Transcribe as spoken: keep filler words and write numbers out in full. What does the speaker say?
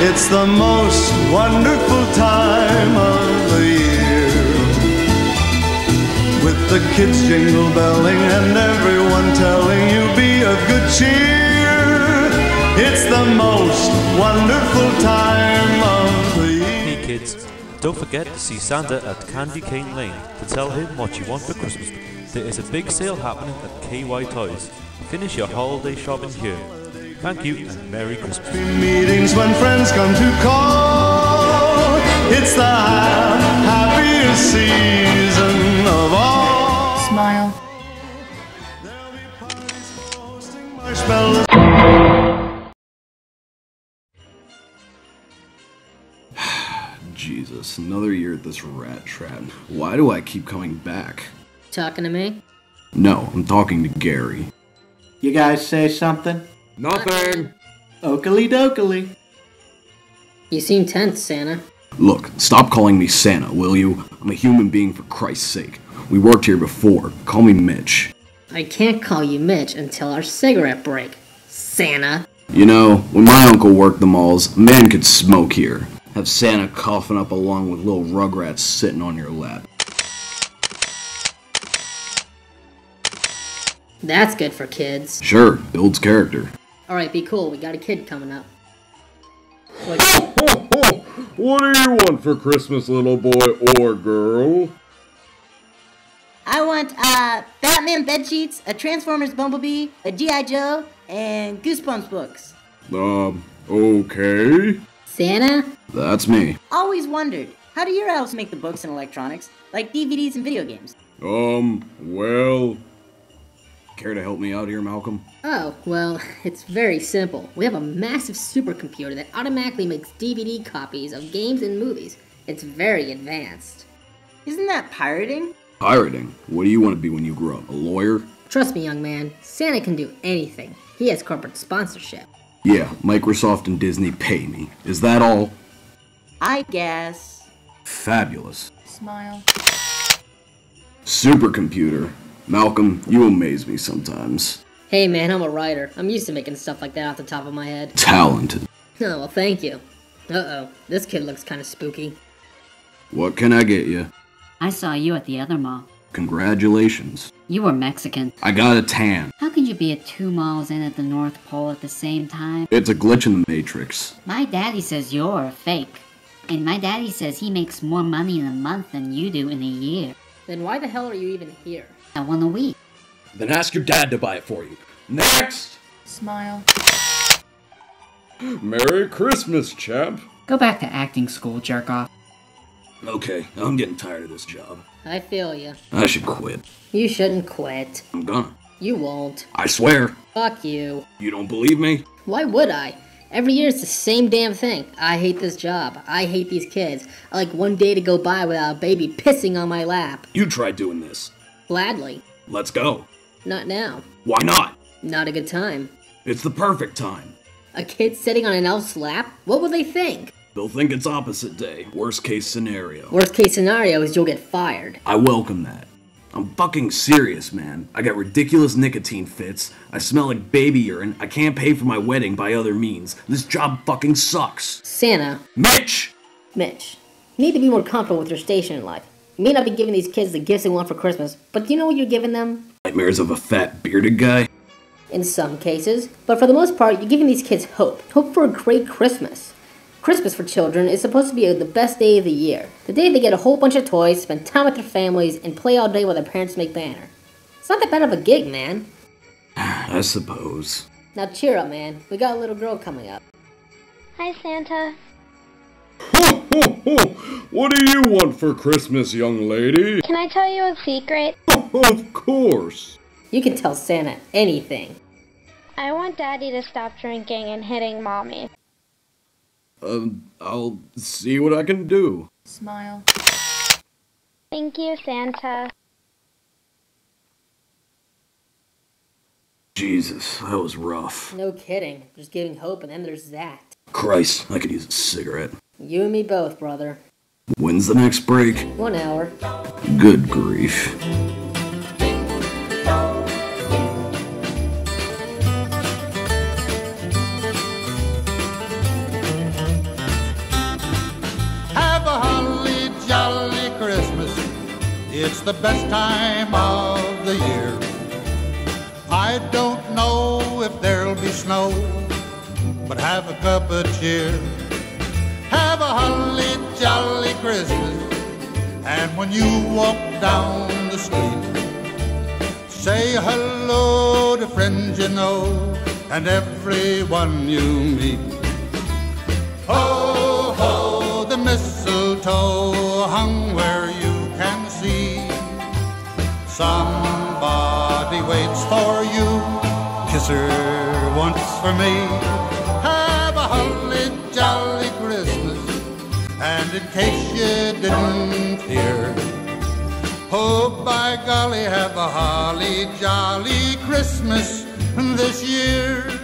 It's the most wonderful time of the year, with the kids jingle belling and everyone telling you be of good cheer. It's the most wonderful time of the year. Hey kids, don't forget to see Santa at Candy Cane Lane to tell him what you want for Christmas. There is a big sale happening at K Y Toys. Finish your holiday shopping here. Thank you and Merry Christmas. Meetings when friends come to call. It's the happiest season of all. Smile. There'll be parties hosting marshmallows. Jesus, another year at this rat trap. Why do I keep coming back? Talking to me? No, I'm talking to Gary. You guys say something? Nothing. Oakley dokley. You seem tense, Santa. Look, stop calling me Santa, will you? I'm a human being for Christ's sake. We worked here before. Call me Mitch. I can't call you Mitch until our cigarette break, Santa. You know, when my uncle worked the malls, a man could smoke here. Have Santa coughing up along with little rugrats sitting on your lap. That's good for kids. Sure, builds character. Alright, be cool. We got a kid coming up. Ho, ho, ho. What do you want for Christmas, little boy or girl? I want, uh, Batman bedsheets, a Transformers Bumblebee, a G I. Joe, and Goosebumps books. Um, okay. Santa? That's me. Always wondered, how do your elves make the books and electronics, like D V Ds and video games? Um, well... Care to help me out here, Malcolm? Oh, well, it's very simple. We have a massive supercomputer that automatically makes D V D copies of games and movies. It's very advanced. Isn't that pirating? Pirating? What do you want to be when you grow up? A lawyer? Trust me, young man, Santa can do anything. He has corporate sponsorship. Yeah, Microsoft and Disney pay me. Is that all? I guess. Fabulous. Smile. Supercomputer. Malcolm, you amaze me sometimes. Hey man, I'm a writer. I'm used to making stuff like that off the top of my head. Talented. Oh, well thank you. Uh-oh, this kid looks kinda spooky. What can I get you? I saw you at the other mall. Congratulations. You were Mexican. I got a tan. How can you be at two malls in at the North Pole at the same time? It's a glitch in the Matrix. My daddy says you're a fake. And my daddy says he makes more money in a month than you do in a year. Then why the hell are you even here? I won a week. Then ask your dad to buy it for you. Next! Smile. Merry Christmas, champ. Go back to acting school, jerk off. Okay, I'm getting tired of this job. I feel ya. I should quit. You shouldn't quit. I'm gonna. You won't. I swear. Fuck you. You don't believe me? Why would I? Every year it's the same damn thing. I hate this job. I hate these kids. I like one day to go by without a baby pissing on my lap. You try doing this. Gladly. Let's go. Not now. Why not? Not a good time. It's the perfect time. A kid sitting on an elf's lap? What will they think? They'll think it's opposite day. Worst case scenario. Worst case scenario is you'll get fired. I welcome that. I'm fucking serious, man. I got ridiculous nicotine fits. I smell like baby urine. I can't pay for my wedding by other means. This job fucking sucks. Santa. Mitch! Mitch. You need to be more comfortable with your station in life. You may not be giving these kids the gifts they want for Christmas, but do you know what you're giving them? Nightmares of a fat bearded guy? In some cases, but for the most part, you're giving these kids hope. Hope for a great Christmas. Christmas for children is supposed to be the best day of the year. The day they get a whole bunch of toys, spend time with their families, and play all day while their parents make banner. It's not that bad of a gig, man. I suppose. Now cheer up, man. We got a little girl coming up. Hi, Santa. Ho, ho, ho! What do you want for Christmas, young lady? Can I tell you a secret? Of course. You can tell Santa anything. I want Daddy to stop drinking and hitting Mommy. Um, I'll see what I can do. Smile. Thank you, Santa. Jesus, that was rough. No kidding. Just giving hope, and then there's that. Christ, I could use a cigarette. You and me both, brother. When's the next break? One hour. Good grief. the best time of the year. I don't know if there'll be snow, but have a cup of cheer. Have a holly jolly Christmas, and when you walk down the street, say hello to friends you know and everyone you meet. Ho, ho, the mistletoe hung where you can see. Somebody waits for you, kiss her once for me. Have a holly jolly Christmas, and in case you didn't hear, oh, by golly, have a holly jolly Christmas this year.